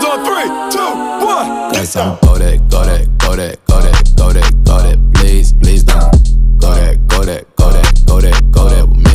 on 3, 2, 1. Got some Kodak, Kodak, Kodak, Kodak, Kodak, Kodak.